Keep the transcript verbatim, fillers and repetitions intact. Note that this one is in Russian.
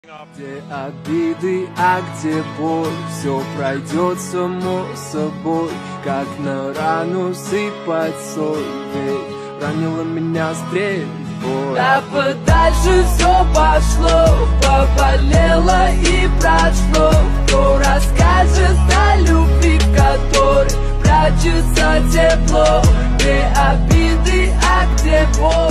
Где обиды, а где боль, все пройдет само собой, как на рану сыпать соль, ведь ранила меня стрельбой. Да подальше все пошло, поболело и прошло. Кто расскажет о любви, в которой прячется тепло? Где обиды, а где боль?